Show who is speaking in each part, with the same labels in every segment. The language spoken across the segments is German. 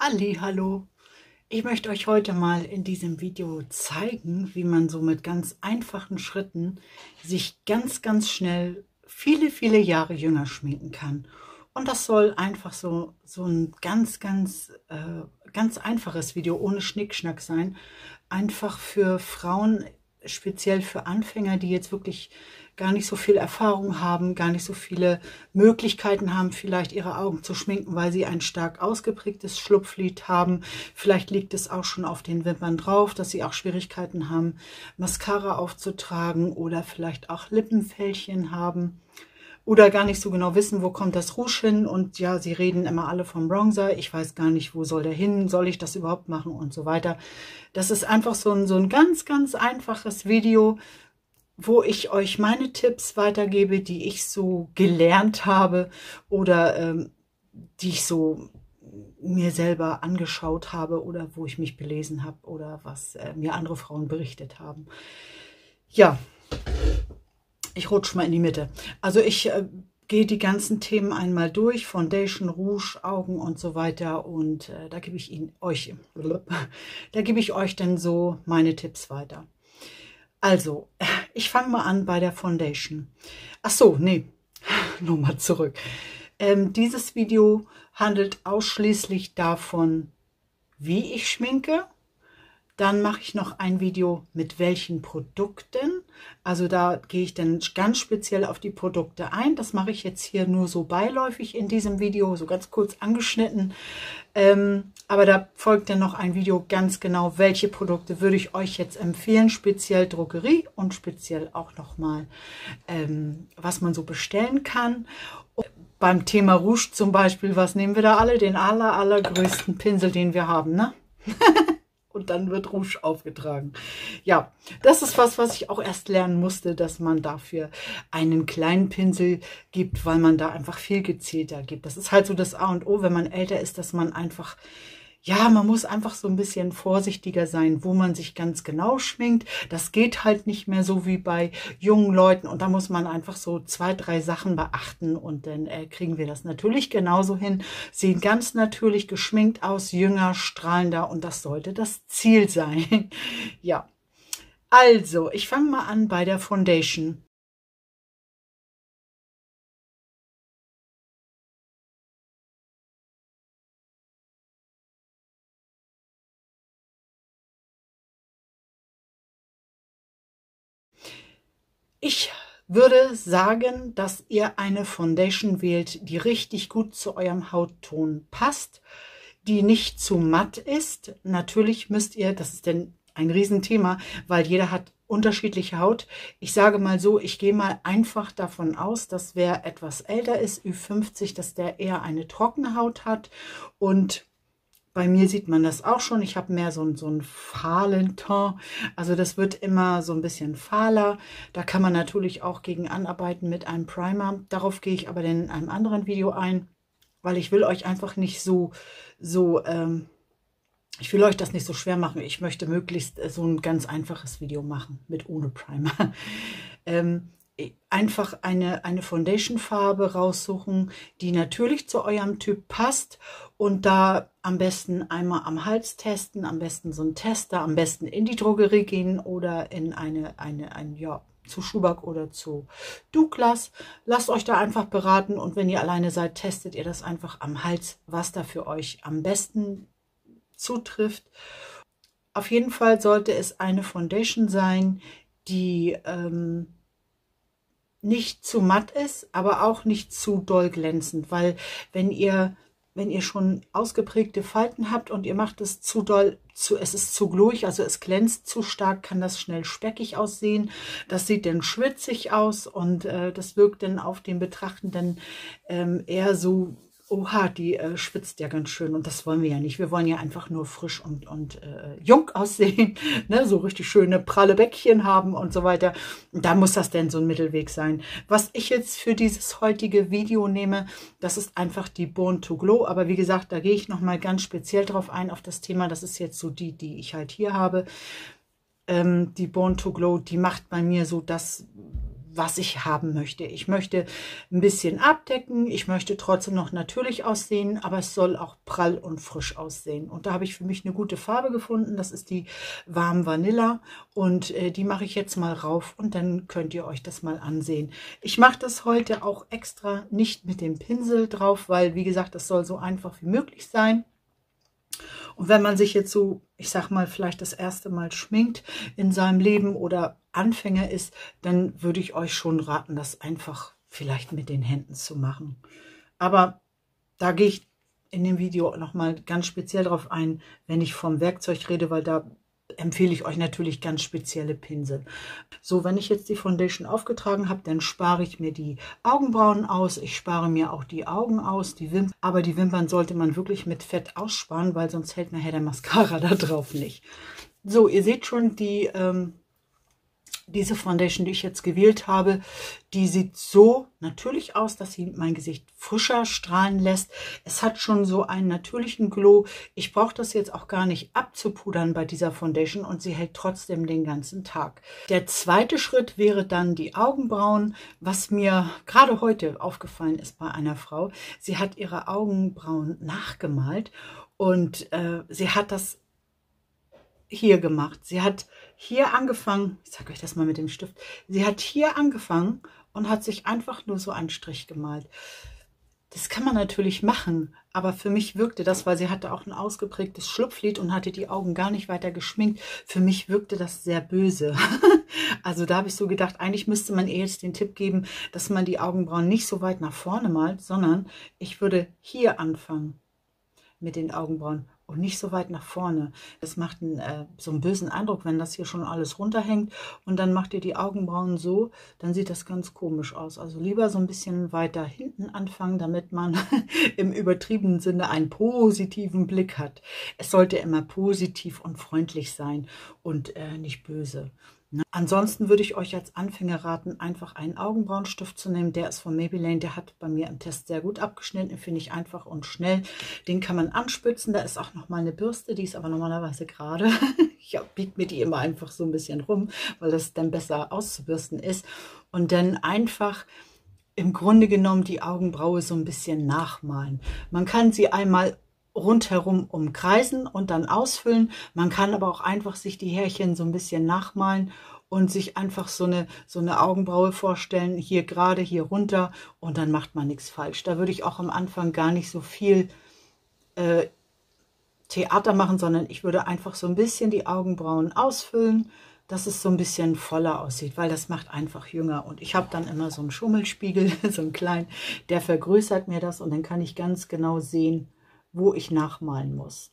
Speaker 1: Hallo, ich möchte euch heute mal in diesem Video zeigen, wie man so mit ganz einfachen Schritten sich ganz schnell viele Jahre jünger schminken kann. Und das soll einfach so ein ganz einfaches Video ohne Schnickschnack sein. Einfach für Frauen, speziell für Anfänger, die jetzt wirklich gar nicht so viel Erfahrung haben, gar nicht so viele Möglichkeiten haben, vielleicht ihre Augen zu schminken, weil sie ein stark ausgeprägtes Schlupflid haben. Vielleicht liegt es auch schon auf den Wimpern drauf, dass sie auch Schwierigkeiten haben, Mascara aufzutragen oder vielleicht auch Lippenfältchen haben oder gar nicht so genau wissen, wo kommt das Rouge hin. Und ja, sie reden immer alle vom Bronzer. Ich weiß gar nicht, wo soll der hin, soll ich das überhaupt machen und so weiter. Das ist einfach so ein ganz einfaches Video, wo ich euch meine Tipps weitergebe, die ich so gelernt habe oder die ich so mir selber angeschaut habe oder wo ich mich belesen habe oder was mir andere Frauen berichtet haben. Ja, ich rutsche mal in die Mitte. Also ich gehe die ganzen Themen einmal durch, Foundation, Rouge, Augen und so weiter, und da gebe ich euch dann so meine Tipps weiter. Also, ich fange mal an bei der Foundation. Ach so, nee, nochmal zurück. Dieses Video handelt ausschließlich davon, wie ich schminke. Dann mache ich noch ein Video mit welchen Produkten. Also da gehe ich dann ganz speziell auf die Produkte ein. Das mache ich jetzt hier nur so beiläufig in diesem Video, so ganz kurz angeschnitten. Aber da folgt dann noch ein Video ganz genau, welche Produkte würde ich euch jetzt empfehlen, speziell Drogerie und speziell auch nochmal, was man so bestellen kann. Und beim Thema Rouge zum Beispiel, was nehmen wir da alle? Den allergrößten Pinsel, den wir haben, ne? Und dann wird Rouge aufgetragen. Ja, das ist was ich auch erst lernen musste, dass man dafür einen kleinen Pinsel gibt, weil man da einfach viel gezielter gibt. Das ist halt so das A und O, wenn man älter ist, dass man einfach, ja, man muss einfach so ein bisschen vorsichtiger sein, wo man sich ganz genau schminkt. Das geht halt nicht mehr so wie bei jungen Leuten, und da muss man einfach so 2, 3 Sachen beachten, und dann kriegen wir das natürlich genauso hin. Sehen ganz natürlich geschminkt aus, jünger, strahlender, und das sollte das Ziel sein. Ja, also ich fange mal an bei der Foundation. Ich würde sagen, dass ihr eine Foundation wählt, die richtig gut zu eurem Hautton passt, die nicht zu matt ist. Natürlich müsst ihr, das ist denn ein Riesenthema, weil jeder hat unterschiedliche Haut. Ich sage mal so, ich gehe mal einfach davon aus, dass wer etwas älter ist, Ü50, dass der eher eine trockene Haut hat, und bei mir sieht man das auch schon. Ich habe mehr so einen fahlen Ton. Also das wird immer so ein bisschen fahler. Da kann man natürlich auch gegen anarbeiten mit einem Primer. Darauf gehe ich aber dann in einem anderen Video ein, weil ich will euch einfach nicht ich will euch das nicht so schwer machen. Ich möchte möglichst so ein ganz einfaches Video machen mit ohne Primer. Einfach eine Foundation-Farbe raussuchen, die natürlich zu eurem Typ passt, und da am besten einmal am Hals testen, am besten so ein Tester, am besten in die Drogerie gehen oder in zu Schuhback oder zu Douglas. Lasst euch da einfach beraten, und wenn ihr alleine seid, testet ihr das einfach am Hals, was da für euch am besten zutrifft. Auf jeden Fall sollte es eine Foundation sein, die nicht zu matt ist, aber auch nicht zu doll glänzend, weil wenn ihr schon ausgeprägte Falten habt und ihr macht es zu doll, es ist zu gluig, also es glänzt zu stark, kann das schnell speckig aussehen. Das sieht dann schwitzig aus, und das wirkt dann auf den Betrachtenden eher so, oha, die schwitzt ja ganz schön, und das wollen wir ja nicht. Wir wollen ja einfach nur frisch und jung aussehen, ne? So richtig schöne pralle Bäckchen haben und so weiter. Und da muss das denn so ein Mittelweg sein. Was ich jetzt für dieses heutige Video nehme, das ist einfach die Born to Glow. Aber wie gesagt, da gehe ich nochmal ganz speziell drauf ein, auf das Thema. Das ist jetzt so die ich halt hier habe. Die Born to Glow, die macht bei mir so das, was ich haben möchte. Ich möchte ein bisschen abdecken, ich möchte trotzdem noch natürlich aussehen, aber es soll auch prall und frisch aussehen. Und da habe ich für mich eine gute Farbe gefunden, das ist die Warm Vanilla und die mache ich jetzt mal rauf und dann könnt ihr euch das mal ansehen. Ich mache das heute auch extra nicht mit dem Pinsel drauf, weil wie gesagt, das soll so einfach wie möglich sein. Und wenn man sich jetzt so, ich sag mal, vielleicht das erste Mal schminkt in seinem Leben oder Anfänger ist, dann würde ich euch schon raten, das einfach vielleicht mit den Händen zu machen. Aber da gehe ich in dem Video nochmal ganz speziell drauf ein, wenn ich vom Werkzeug rede, weil da empfehle ich euch natürlich ganz spezielle Pinsel. So, wenn ich jetzt die Foundation aufgetragen habe, dann spare ich mir die Augenbrauen aus. Ich spare mir auch die Augen aus, die Wimpern. Aber die Wimpern sollte man wirklich mit Fett aussparen, weil sonst hält nachher der Mascara da drauf nicht. So, ihr seht schon, diese Foundation, die ich jetzt gewählt habe, die sieht so natürlich aus, dass sie mein Gesicht frischer strahlen lässt. Es hat schon so einen natürlichen Glow. Ich brauche das jetzt auch gar nicht abzupudern bei dieser Foundation und sie hält trotzdem den ganzen Tag. Der zweite Schritt wäre dann die Augenbrauen, was mir gerade heute aufgefallen ist bei einer Frau. Sie hat ihre Augenbrauen nachgemalt und sie hat das hier gemacht. Sie hat hier angefangen, ich sage euch das mal mit dem Stift, sie hat hier angefangen und hat sich einfach nur so einen Strich gemalt. Das kann man natürlich machen, aber für mich wirkte das, weil sie hatte auch ein ausgeprägtes Schlupflid und hatte die Augen gar nicht weiter geschminkt. Für mich wirkte das sehr böse. Also da habe ich so gedacht, eigentlich müsste man ihr jetzt den Tipp geben, dass man die Augenbrauen nicht so weit nach vorne malt, sondern ich würde hier anfangen mit den Augenbrauen und nicht so weit nach vorne. Das macht so einen bösen Eindruck, wenn das hier schon alles runterhängt und dann macht ihr die Augenbrauen so, dann sieht das ganz komisch aus. Also lieber so ein bisschen weiter hinten anfangen, damit man im übertriebenen Sinne einen positiven Blick hat. Es sollte immer positiv und freundlich sein und nicht böse. Ansonsten würde ich euch als Anfänger raten, einfach einen Augenbrauenstift zu nehmen. Der ist von Maybelline, der hat bei mir im Test sehr gut abgeschnitten, finde ich einfach und schnell. Den kann man anspitzen, da ist auch nochmal eine Bürste, die ist aber normalerweise gerade. Ich biege mir die immer einfach so ein bisschen rum, weil das dann besser auszubürsten ist. Und dann einfach im Grunde genommen die Augenbraue so ein bisschen nachmalen. Man kann sie einmal rundherum umkreisen und dann ausfüllen. Man kann aber auch einfach sich die Härchen so ein bisschen nachmalen und sich einfach so eine Augenbraue vorstellen, hier gerade, hier runter und dann macht man nichts falsch. Da würde ich auch am Anfang gar nicht so viel Theater machen, sondern ich würde einfach so ein bisschen die Augenbrauen ausfüllen, dass es so ein bisschen voller aussieht, weil das macht einfach jünger. Und ich habe dann immer so einen Schummelspiegel, so einen kleinen, der vergrößert mir das und dann kann ich ganz genau sehen, wo ich nachmalen muss.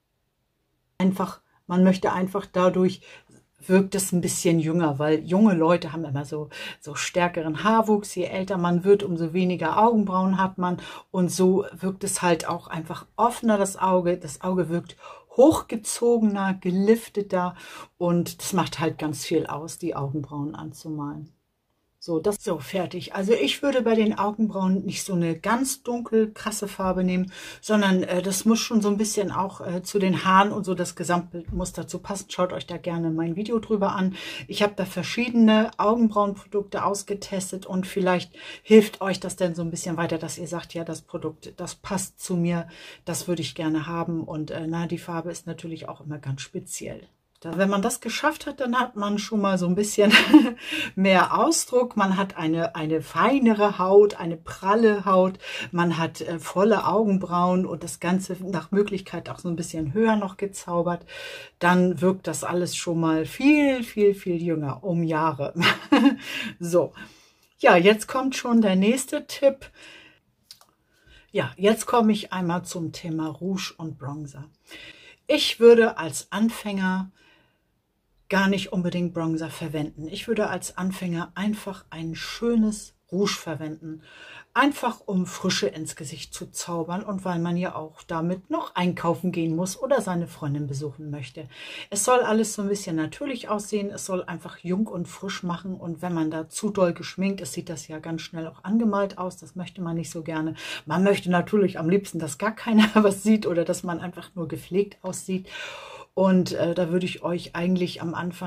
Speaker 1: Man möchte einfach dadurch, wirkt es ein bisschen jünger, weil junge Leute haben immer so stärkeren Haarwuchs. Je älter man wird, umso weniger Augenbrauen hat man. Und so wirkt es halt auch einfach offener, das Auge. Das Auge wirkt hochgezogener, gelifteter und das macht halt ganz viel aus, die Augenbrauen anzumalen. So, das ist so fertig. Also ich würde bei den Augenbrauen nicht so eine ganz dunkel krasse Farbe nehmen, sondern das muss schon so ein bisschen auch zu den Haaren und so das Gesamtbild muss dazu passen. Schaut euch da gerne mein Video drüber an. Ich habe da verschiedene Augenbrauenprodukte ausgetestet und vielleicht hilft euch das dann so ein bisschen weiter, dass ihr sagt, ja, das Produkt, das passt zu mir, das würde ich gerne haben. Und die Farbe ist natürlich auch immer ganz speziell. Wenn man das geschafft hat, dann hat man schon mal so ein bisschen mehr Ausdruck. Man hat eine feinere Haut, eine pralle Haut. Man hat volle Augenbrauen und das Ganze nach Möglichkeit auch so ein bisschen höher noch gezaubert. Dann wirkt das alles schon mal viel, viel, viel jünger, um Jahre. So, ja, jetzt kommt schon der nächste Tipp. Ja, jetzt komme ich einmal zum Thema Rouge und Bronzer. Ich würde als Anfänger gar nicht unbedingt Bronzer verwenden. Ich würde als Anfänger einfach ein schönes Rouge verwenden. Einfach um Frische ins Gesicht zu zaubern und weil man ja auch damit noch einkaufen gehen muss oder seine Freundin besuchen möchte. Es soll alles so ein bisschen natürlich aussehen. Es soll einfach jung und frisch machen und wenn man da zu doll geschminkt ist, sieht das ja ganz schnell auch angemalt aus. Das möchte man nicht so gerne. Man möchte natürlich am liebsten, dass gar keiner was sieht oder dass man einfach nur gepflegt aussieht. Und da würde ich euch eigentlich am Anfang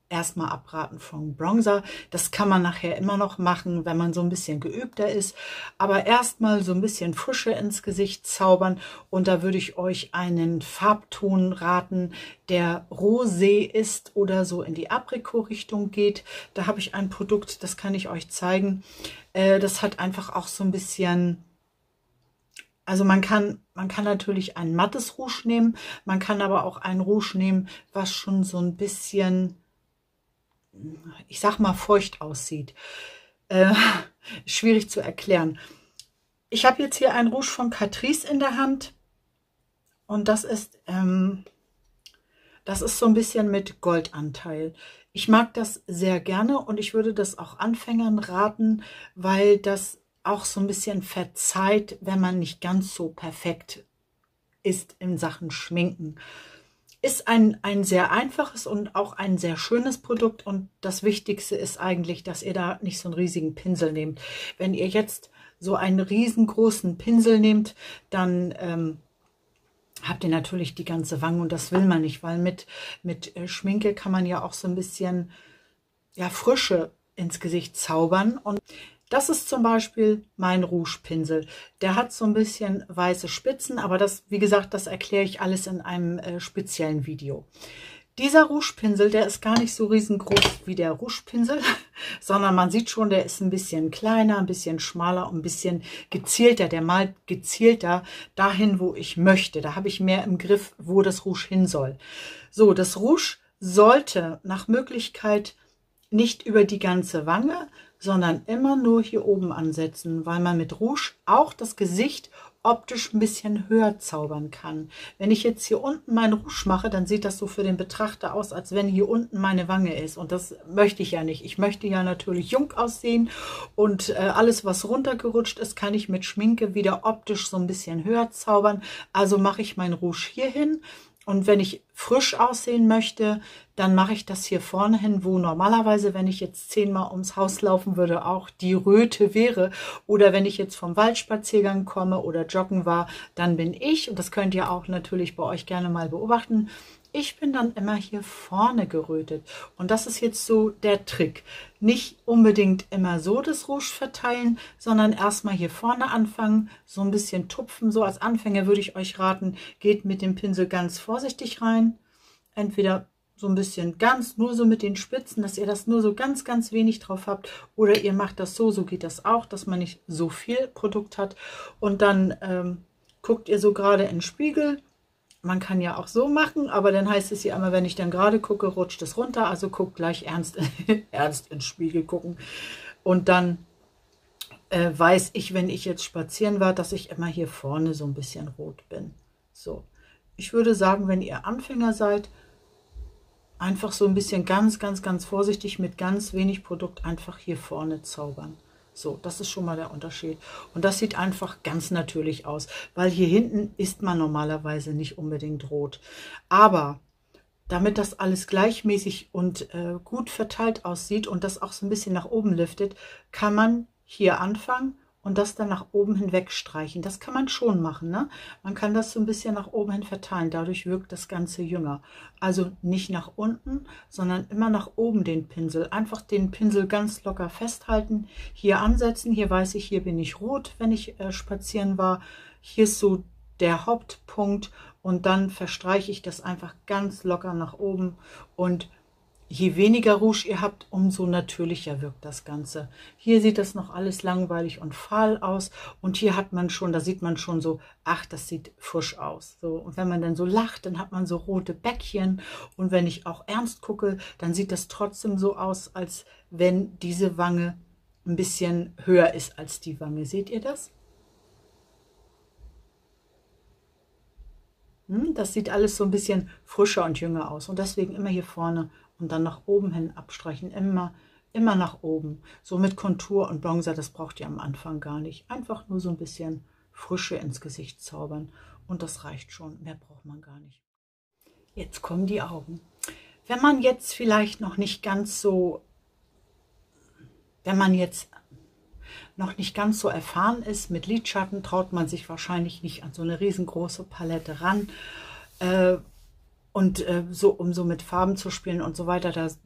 Speaker 1: erstmal abraten von Bronzer. Das kann man nachher immer noch machen, wenn man so ein bisschen geübter ist. Aber erstmal so ein bisschen Frische ins Gesicht zaubern. Und da würde ich euch einen Farbton raten, der rosé ist oder so in die Aprikot-Richtung geht. Da habe ich ein Produkt, das kann ich euch zeigen. Das hat einfach auch so ein bisschen... Also man kann natürlich ein mattes Rouge nehmen, man kann aber auch ein Rouge nehmen, was schon so ein bisschen, ich sag mal, feucht aussieht. Schwierig zu erklären. Ich habe jetzt hier ein Rouge von Catrice in der Hand und das ist so ein bisschen mit Goldanteil. Ich mag das sehr gerne und ich würde das auch Anfängern raten, weil das auch so ein bisschen verzeiht, wenn man nicht ganz so perfekt ist in Sachen Schminken. Ist ein sehr einfaches und auch ein sehr schönes Produkt und das Wichtigste ist eigentlich, dass ihr da nicht so einen riesigen Pinsel nehmt. Wenn ihr jetzt so einen riesengroßen Pinsel nehmt, dann habt ihr natürlich die ganze Wange und das will man nicht, weil mit Schminke kann man ja auch so ein bisschen ja, Frische ins Gesicht zaubern. Und das ist zum Beispiel mein Rouge-Pinsel. Der hat so ein bisschen weiße Spitzen, aber das, wie gesagt, das erkläre ich alles in einem speziellen Video. Dieser Rouge-Pinsel, der ist gar nicht so riesengroß wie der Rouge-Pinsel, sondern man sieht schon, der ist ein bisschen kleiner, ein bisschen schmaler und ein bisschen gezielter. Der malt gezielter dahin, wo ich möchte. Da habe ich mehr im Griff, wo das Rouge hin soll. So, das Rouge sollte nach Möglichkeit nicht über die ganze Wange, sondern immer nur hier oben ansetzen, weil man mit Rouge auch das Gesicht optisch ein bisschen höher zaubern kann. Wenn ich jetzt hier unten mein Rouge mache, dann sieht das so für den Betrachter aus, als wenn hier unten meine Wange ist. Und das möchte ich ja nicht. Ich möchte ja natürlich jung aussehen und alles, was runtergerutscht ist, kann ich mit Schminke wieder optisch so ein bisschen höher zaubern. Also mache ich mein Rouge hier hin. Und wenn ich frisch aussehen möchte, dann mache ich das hier vorne hin, wo normalerweise, wenn ich jetzt 10-mal ums Haus laufen würde, auch die Röte wäre. Oder wenn ich jetzt vom Waldspaziergang komme oder joggen war, dann bin ich, und das könnt ihr auch natürlich bei euch gerne mal beobachten, ich bin dann immer hier vorne gerötet. Und das ist jetzt so der Trick. Nicht unbedingt immer so das Rouge verteilen, sondern erstmal hier vorne anfangen, so ein bisschen tupfen. So als Anfänger würde ich euch raten, geht mit dem Pinsel ganz vorsichtig rein. Entweder so ein bisschen ganz, nur so mit den Spitzen, dass ihr das nur so ganz, ganz wenig drauf habt. Oder ihr macht das so geht das auch, dass man nicht so viel Produkt hat. Und dann guckt ihr so gerade in den Spiegel. Man kann ja auch so machen, aber dann heißt es ja immer, wenn ich dann gerade gucke, rutscht es runter. Also guckt gleich ernst ins Spiegel gucken. Und dann weiß ich, wenn ich jetzt spazieren war, dass ich immer hier vorne so ein bisschen rot bin. So, ich würde sagen, wenn ihr Anfänger seid, einfach so ein bisschen ganz, ganz, ganz vorsichtig mit ganz wenig Produkt einfach hier vorne zaubern. So, das ist schon mal der Unterschied. Und das sieht einfach ganz natürlich aus, weil hier hinten ist man normalerweise nicht unbedingt rot. Aber damit das alles gleichmäßig und gut verteilt aussieht und das auch so ein bisschen nach oben liftet, kann man hier anfangen und das dann nach oben hinweg streichen. Das kann man schon machen, ne? Man kann das so ein bisschen nach oben hin verteilen. Dadurch wirkt das Ganze jünger. Also nicht nach unten, sondern immer nach oben den Pinsel. Einfach den Pinsel ganz locker festhalten. Hier ansetzen. Hier weiß ich, hier bin ich rot, wenn ich spazieren war. Hier ist so der Hauptpunkt. Und dann verstreiche ich das einfach ganz locker nach oben. Und je weniger Rouge ihr habt, umso natürlicher wirkt das Ganze. Hier sieht das noch alles langweilig und fahl aus. Und hier hat man schon, da sieht man schon so, ach, das sieht frisch aus. So, und wenn man dann so lacht, dann hat man so rote Bäckchen. Und wenn ich auch ernst gucke, dann sieht das trotzdem so aus, als wenn diese Wange ein bisschen höher ist als die Wange. Seht ihr das? Das sieht alles so ein bisschen frischer und jünger aus. Und deswegen immer hier vorne und dann nach oben hin abstreichen. Immer nach oben. So mit Kontur und Bronzer, das braucht ihr am Anfang gar nicht. Einfach nur so ein bisschen Frische ins Gesicht zaubern. Und das reicht schon. Mehr braucht man gar nicht. Jetzt kommen die Augen. Wenn man jetzt vielleicht noch nicht ganz so, erfahren ist mit Lidschatten, traut man sich wahrscheinlich nicht an so eine riesengroße Palette ran. So, um so mit Farben zu spielen und so weiter, da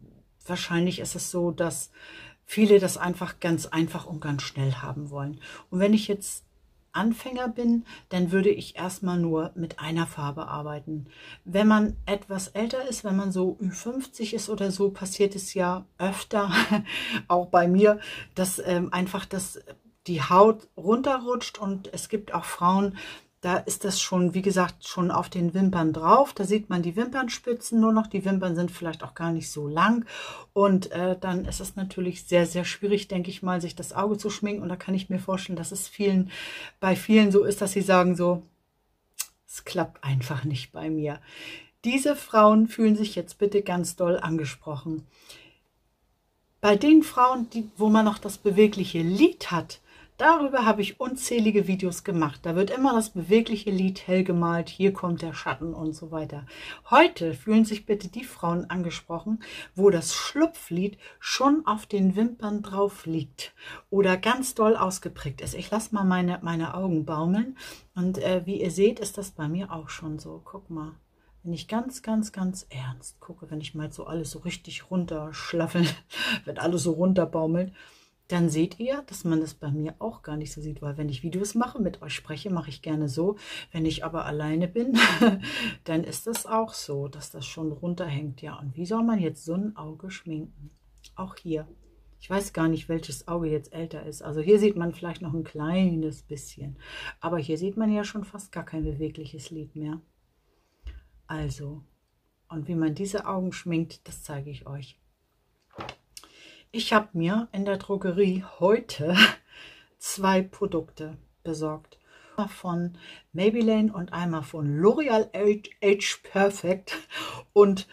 Speaker 1: wahrscheinlich ist es so, dass viele das einfach ganz einfach und ganz schnell haben wollen. Und wenn ich jetzt Anfänger bin, dann würde ich erstmal nur mit einer Farbe arbeiten. Wenn man etwas älter ist, wenn man so Ü50 ist oder so, passiert es ja öfter, auch bei mir, dass einfach die Haut runterrutscht, und es gibt auch Frauen, da ist das schon, wie gesagt, schon auf den Wimpern drauf. Da sieht man die Wimpernspitzen nur noch. Die Wimpern sind vielleicht auch gar nicht so lang. Und dann ist es natürlich sehr, sehr schwierig, denke ich mal, sich das Auge zu schminken. Und da kann ich mir vorstellen, dass es bei vielen so ist, dass sie sagen so, es klappt einfach nicht bei mir. Diese Frauen fühlen sich jetzt bitte ganz doll angesprochen. Bei den Frauen, wo man noch das bewegliche Lid hat, darüber habe ich unzählige Videos gemacht. Da wird immer das bewegliche Lid hell gemalt, hier kommt der Schatten und so weiter. Heute fühlen sich bitte die Frauen angesprochen, wo das Schlupflid schon auf den Wimpern drauf liegt oder ganz doll ausgeprägt ist. Ich lasse mal meine Augen baumeln, und wie ihr seht, ist das bei mir auch schon so. Guck mal. Wenn ich ganz, ganz, ganz ernst gucke, wenn ich mal so alles so richtig runterschlaffel, wenn alles so runterbaumelt, dann seht ihr, dass man das bei mir auch gar nicht so sieht. Weil wenn ich Videos mache, mit euch spreche, mache ich gerne so. Wenn ich aber alleine bin, dann ist das auch so, dass das schon runterhängt. Ja, und wie soll man jetzt so ein Auge schminken? Auch hier. Ich weiß gar nicht, welches Auge jetzt älter ist. Also hier sieht man vielleicht noch ein kleines bisschen. Aber hier sieht man ja schon fast gar kein bewegliches Lid mehr. Also, und wie man diese Augen schminkt, das zeige ich euch. Ich habe mir in der Drogerie heute 2 Produkte besorgt. Einmal von Maybelline und einmal von L'Oreal Age Perfect. Und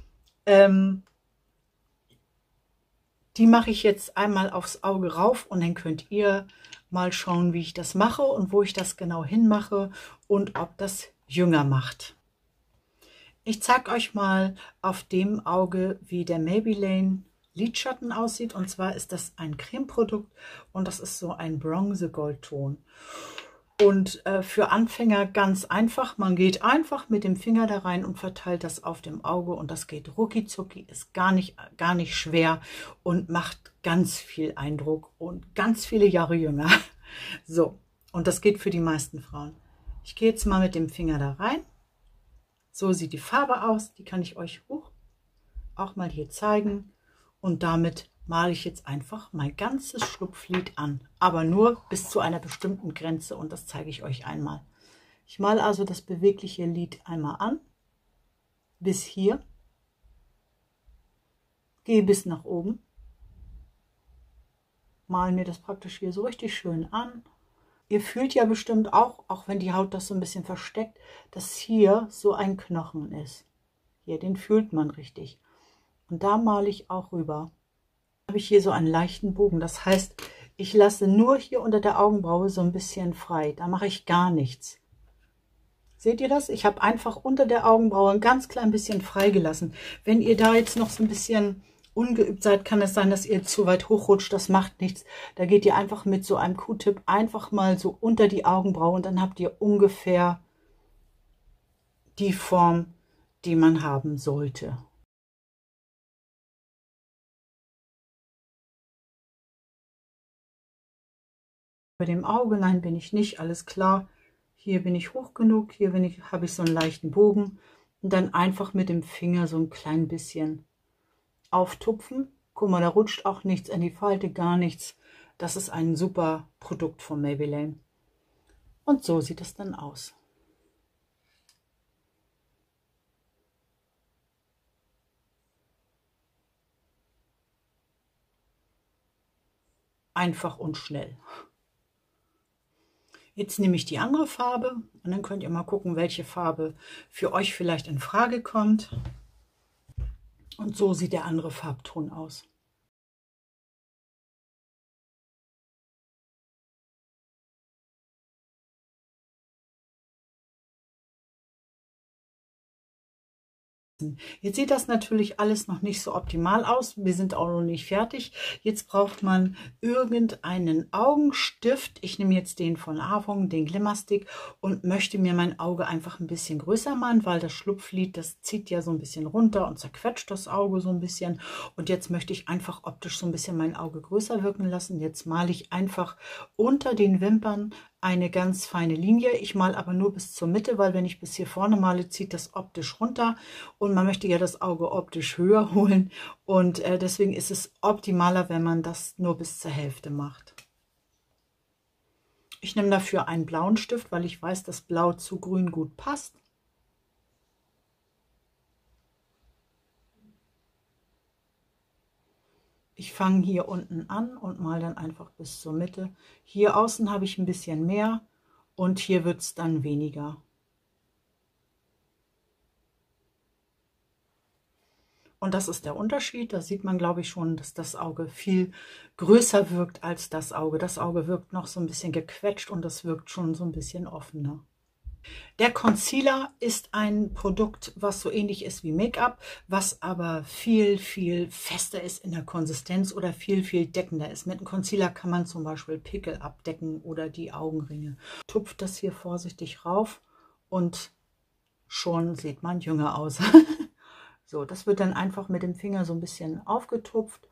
Speaker 1: die mache ich jetzt einmal aufs Auge rauf, und dann könnt ihr mal schauen, wie ich das mache und wo ich das genau hinmache und ob das jünger macht. Ich zeige euch mal auf dem Auge, wie der Maybelline Lidschatten aussieht. Und zwar ist das ein Cremeprodukt, und das ist so ein Bronze-Goldton. Und für Anfänger ganz einfach. Man geht einfach mit dem Finger da rein und verteilt das auf dem Auge. Und das geht rucki-zucki, ist gar nicht schwer und macht ganz viel Eindruck und ganz viele Jahre jünger. So, und das geht für die meisten Frauen. Ich gehe jetzt mal mit dem Finger da rein. So sieht die Farbe aus, die kann ich euch auch mal hier zeigen. Und damit male ich jetzt einfach mein ganzes Schlupflid an. Aber nur bis zu einer bestimmten Grenze, und das zeige ich euch einmal. Ich male also das bewegliche Lid einmal an, bis hier. Gehe bis nach oben. Male mir das praktisch hier so richtig schön an. Ihr fühlt ja bestimmt auch wenn die Haut das so ein bisschen versteckt, dass hier so ein Knochen ist. Hier, den fühlt man richtig. Und da male ich auch rüber. Habe ich hier so einen leichten Bogen. Das heißt, ich lasse nur hier unter der Augenbraue so ein bisschen frei. Da mache ich gar nichts. Seht ihr das? Ich habe einfach unter der Augenbraue ein ganz klein bisschen freigelassen. Wenn ihr da jetzt noch so ein bisschen ungeübt seid, kann es sein, dass ihr zu weit hochrutscht. Das macht nichts. Da geht ihr einfach mit so einem Q-Tip einfach mal so unter die Augenbraue, und dann habt ihr ungefähr die Form, die man haben sollte. Bei dem Auge, nein, bin ich nicht, alles klar. Hier bin ich hoch genug, hier habe ich so einen leichten Bogen, und dann einfach mit dem Finger so ein klein bisschen auftupfen. Guck mal, da rutscht auch nichts in die Falte, gar nichts. Das ist ein super Produkt von Maybelline. Und so sieht es dann aus. Einfach und schnell. Jetzt nehme ich die andere Farbe, und dann könnt ihr mal gucken, welche Farbe für euch vielleicht in Frage kommt. Und so sieht der andere Farbton aus. Jetzt sieht das natürlich alles noch nicht so optimal aus. Wir sind auch noch nicht fertig. Jetzt braucht man irgendeinen Augenstift. Ich nehme jetzt den von Avon, den Glimmerstick, und möchte mir mein Auge einfach ein bisschen größer machen, weil das Schlupflid, das zieht ja so ein bisschen runter und zerquetscht das Auge so ein bisschen. Und jetzt möchte ich einfach optisch so ein bisschen mein Auge größer wirken lassen. Jetzt male ich einfach unter den Wimpern eine ganz feine Linie. Ich male aber nur bis zur Mitte, weil wenn ich bis hier vorne male, zieht das optisch runter und man möchte ja das Auge optisch höher holen und deswegen ist es optimaler, wenn man das nur bis zur Hälfte macht. Ich nehme dafür einen blauen Stift, weil ich weiß, dass Blau zu Grün gut passt. Ich fange hier unten an und male dann einfach bis zur Mitte. Hier außen habe ich ein bisschen mehr und hier wird es dann weniger. Und das ist der Unterschied. Da sieht man, glaube ich, schon, dass das Auge viel größer wirkt als das Auge. Das Auge wirkt noch so ein bisschen gequetscht und das wirkt schon so ein bisschen offener. Der Concealer ist ein Produkt, was so ähnlich ist wie Make-up, was aber viel, viel fester ist in der Konsistenz oder viel, viel deckender ist. Mit einem Concealer kann man zum Beispiel Pickel abdecken oder die Augenringe. Tupft das hier vorsichtig rauf und schon sieht man jünger aus. So, das wird dann einfach mit dem Finger so ein bisschen aufgetupft.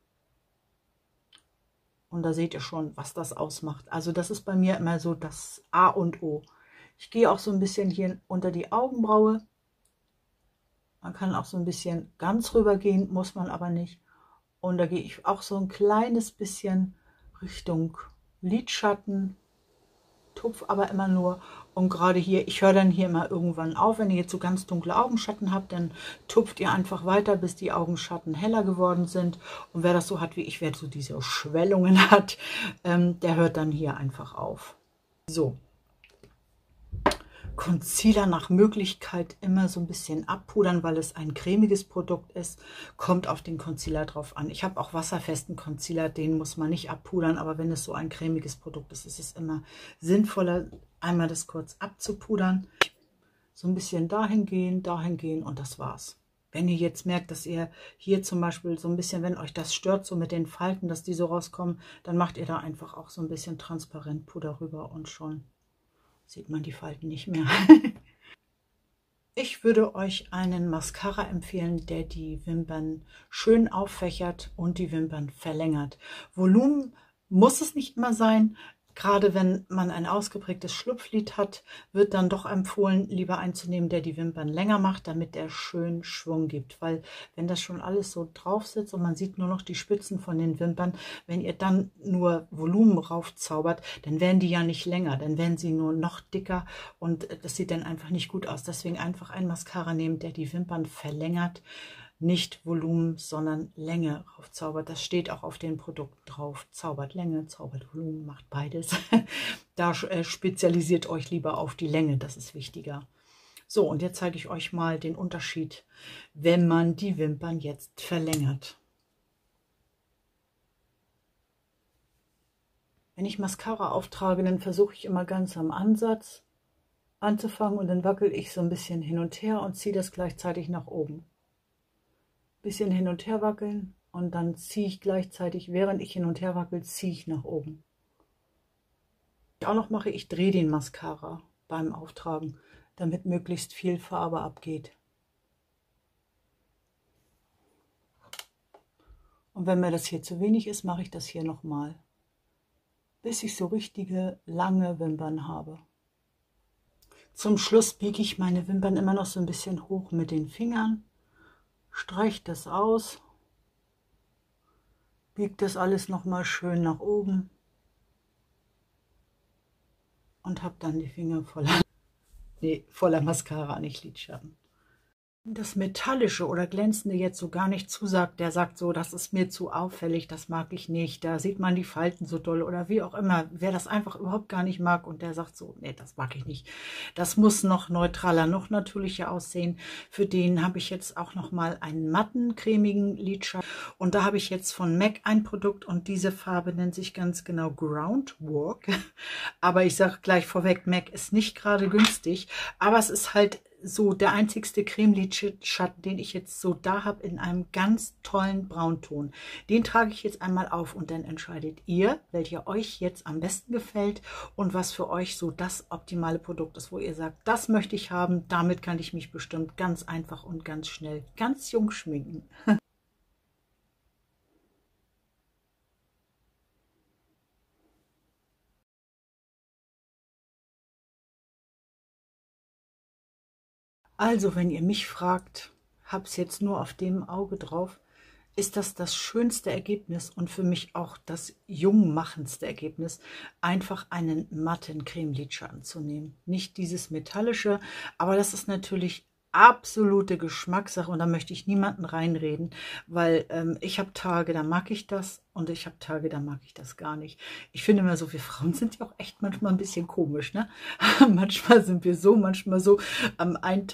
Speaker 1: Und da seht ihr schon, was das ausmacht. Also das ist bei mir immer so das A und O. Ich gehe auch so ein bisschen hier unter die Augenbraue. Man kann auch so ein bisschen ganz rüber gehen, muss man aber nicht. Und da gehe ich auch so ein kleines bisschen Richtung Lidschatten. Tupf aber immer nur. Und gerade hier, ich höre dann hier immer irgendwann auf. Wenn ihr jetzt so ganz dunkle Augenschatten habt, dann tupft ihr einfach weiter, bis die Augenschatten heller geworden sind. Und wer das so hat wie ich, wer so diese Schwellungen hat, der hört dann hier einfach auf. So. Concealer nach Möglichkeit immer so ein bisschen abpudern, weil es ein cremiges Produkt ist. Kommt auf den Concealer drauf an. Ich habe auch wasserfesten Concealer, den muss man nicht abpudern, aber wenn es so ein cremiges Produkt ist, ist es immer sinnvoller, einmal das kurz abzupudern. So ein bisschen dahin gehen und das war's. Wenn ihr jetzt merkt, dass ihr hier zum Beispiel so ein bisschen, wenn euch das stört, so mit den Falten, dass die so rauskommen, dann macht ihr da einfach auch so ein bisschen Transparentpuder rüber und schon sieht man die Falten nicht mehr. Ich würde euch einen Mascara empfehlen, der die Wimpern schön auffächert und die Wimpern verlängert. Volumen muss es nicht immer sein. Gerade wenn man ein ausgeprägtes Schlupflid hat, wird dann doch empfohlen, lieber einzunehmen, der die Wimpern länger macht, damit er schön Schwung gibt. Weil wenn das schon alles so drauf sitzt und man sieht nur noch die Spitzen von den Wimpern, wenn ihr dann nur Volumen raufzaubert, dann werden die ja nicht länger, dann werden sie nur noch dicker und das sieht dann einfach nicht gut aus. Deswegen einfach ein Mascara nehmen, der die Wimpern verlängert. Nicht Volumen, sondern Länge raufzaubert. Das steht auch auf den Produkten drauf. Zaubert Länge, zaubert Volumen, macht beides. Da spezialisiert euch lieber auf die Länge, das ist wichtiger. So, und jetzt zeige ich euch mal den Unterschied, wenn man die Wimpern jetzt verlängert. Wenn ich Mascara auftrage, dann versuche ich immer ganz am Ansatz anzufangen und dann wackel ich so ein bisschen hin und her und ziehe das gleichzeitig nach oben. Bisschen hin und her wackeln und dann ziehe ich gleichzeitig, während ich hin und her wackel, ziehe ich nach oben. Was ich auch noch mache, ich drehe den Mascara beim Auftragen, damit möglichst viel Farbe abgeht. Und wenn mir das hier zu wenig ist, mache ich das hier nochmal, bis ich so richtige lange Wimpern habe. Zum Schluss biege ich meine Wimpern immer noch so ein bisschen hoch mit den Fingern. Streicht das aus, biegt das alles nochmal schön nach oben und habe dann die Finger voller Mascara, nicht Lidschatten. Das Metallische oder Glänzende jetzt so gar nicht zusagt, der sagt so, das ist mir zu auffällig, das mag ich nicht, da sieht man die Falten so doll oder wie auch immer. Wer das einfach überhaupt gar nicht mag und der sagt so, nee, das mag ich nicht. Das muss noch neutraler, noch natürlicher aussehen. Für den habe ich jetzt auch noch mal einen matten, cremigen Lidschatten und da habe ich jetzt von MAC ein Produkt und diese Farbe nennt sich ganz genau Groundwork. Aber ich sage gleich vorweg, MAC ist nicht gerade günstig, aber es ist halt so der einzigste Creme-Lidschatten, den ich jetzt so da habe, in einem ganz tollen Braunton. Den trage ich jetzt einmal auf und dann entscheidet ihr, welcher euch jetzt am besten gefällt und was für euch so das optimale Produkt ist, wo ihr sagt, das möchte ich haben, damit kann ich mich bestimmt ganz einfach und ganz schnell ganz jung schminken. Also, wenn ihr mich fragt, habe es jetzt nur auf dem Auge drauf, ist das das schönste Ergebnis und für mich auch das jungmachendste Ergebnis, einfach einen matten Creme-Lidschatten zu nehmen. Nicht dieses metallische, aber das ist natürlich absolute Geschmackssache und da möchte ich niemanden reinreden, weil ich habe Tage, da mag ich das und ich habe Tage, da mag ich das gar nicht. Ich finde immer so, wir Frauen sind ja auch echt manchmal ein bisschen komisch, ne? Manchmal sind wir so, manchmal so. An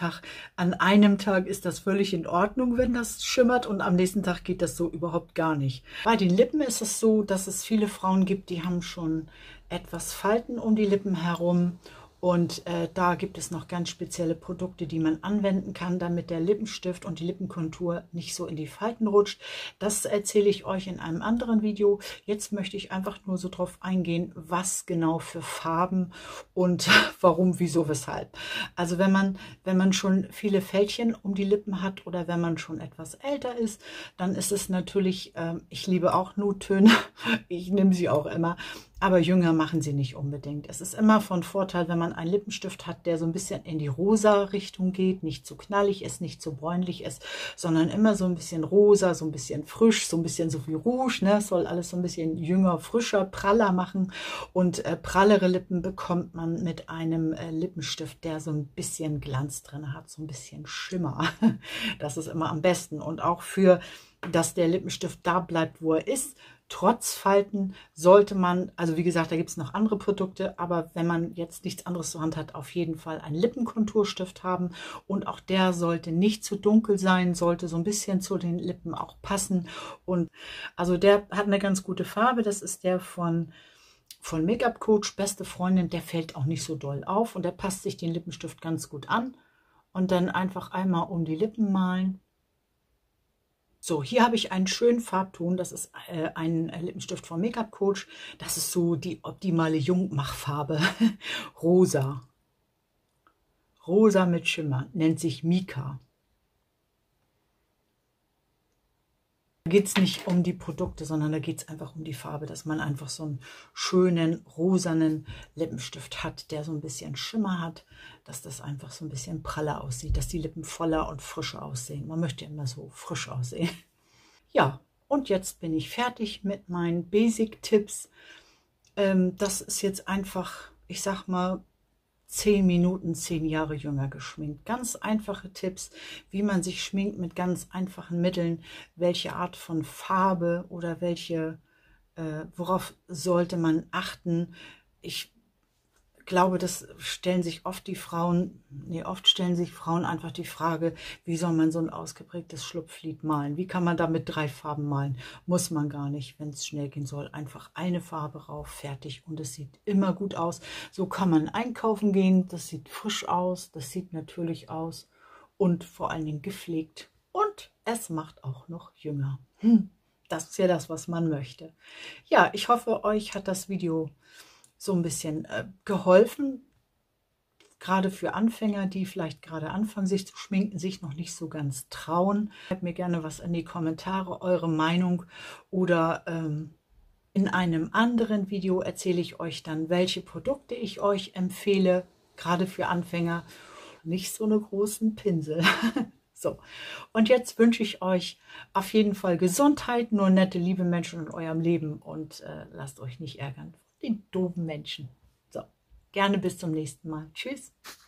Speaker 1: einem Tag ist das völlig in Ordnung, wenn das schimmert und am nächsten Tag geht das so überhaupt gar nicht. Bei den Lippen ist es so, dass es viele Frauen gibt, die haben schon etwas Falten um die Lippen herum. Und da gibt es noch ganz spezielle Produkte, die man anwenden kann, damit der Lippenstift und die Lippenkontur nicht so in die Falten rutscht. Das erzähle ich euch in einem anderen Video. Jetzt möchte ich einfach nur so drauf eingehen, was genau für Farben und warum, wieso, weshalb. Also wenn man schon viele Fältchen um die Lippen hat oder wenn man schon etwas älter ist, dann ist es natürlich, ich liebe auch Nuttöne, ich nehme sie auch immer, aber jünger machen sie nicht unbedingt. Es ist immer von Vorteil, wenn man einen Lippenstift hat, der so ein bisschen in die rosa Richtung geht, nicht zu knallig ist, nicht zu bräunlich ist, sondern immer so ein bisschen rosa, so ein bisschen frisch, so ein bisschen so wie Rouge, ne? Soll alles so ein bisschen jünger, frischer, praller machen. Und prallere Lippen bekommt man mit einem Lippenstift, der so ein bisschen Glanz drin hat, so ein bisschen Schimmer. Das ist immer am besten. Und auch für, dass der Lippenstift da bleibt, wo er ist, trotz Falten sollte man, also wie gesagt, da gibt es noch andere Produkte, aber wenn man jetzt nichts anderes zur Hand hat, auf jeden Fall einen Lippenkonturstift haben und auch der sollte nicht zu dunkel sein, sollte so ein bisschen zu den Lippen auch passen und also der hat eine ganz gute Farbe, das ist der von Make-up Coach, beste Freundin, der fällt auch nicht so doll auf und der passt sich den Lippenstift ganz gut an und dann einfach einmal um die Lippen malen. So, hier habe ich einen schönen Farbton, das ist ein Lippenstift von Make-up Coach. Das ist so die optimale Jungmachfarbe. Rosa. Rosa mit Schimmer, nennt sich Mika. Da geht es nicht um die Produkte, sondern da geht es einfach um die Farbe, dass man einfach so einen schönen, rosanen Lippenstift hat, der so ein bisschen Schimmer hat, dass das einfach so ein bisschen praller aussieht, dass die Lippen voller und frischer aussehen. Man möchte immer so frisch aussehen. Ja, und jetzt bin ich fertig mit meinen Basic-Tipps. Das ist jetzt einfach, ich sag mal, 10 Minuten, 10 Jahre jünger geschminkt. Ganz einfache Tipps, wie man sich schminkt mit ganz einfachen Mitteln, welche Art von Farbe oder worauf sollte man achten. Ich glaube, das stellen sich oft oft stellen sich Frauen einfach die Frage, wie soll man so ein ausgeprägtes Schlupflied malen? Wie kann man da mit 3 Farben malen? Muss man gar nicht, wenn es schnell gehen soll. Einfach eine Farbe rauf, fertig und es sieht immer gut aus. So kann man einkaufen gehen, das sieht frisch aus, das sieht natürlich aus und vor allen Dingen gepflegt. Und es macht auch noch jünger. Das ist ja das, was man möchte. Ja, ich hoffe, euch hat das Video so ein bisschen geholfen, gerade für Anfänger, die vielleicht gerade anfangen, sich zu schminken, sich noch nicht so ganz trauen. Schreibt mir gerne was in die Kommentare, eure Meinung oder in einem anderen Video erzähle ich euch dann, welche Produkte ich euch empfehle, gerade für Anfänger. Nicht so eine großen Pinsel. So, und jetzt wünsche ich euch auf jeden Fall Gesundheit, nur nette, liebe Menschen in eurem Leben und lasst euch nicht ärgern. Den doofen Menschen. So, gerne bis zum nächsten Mal. Tschüss.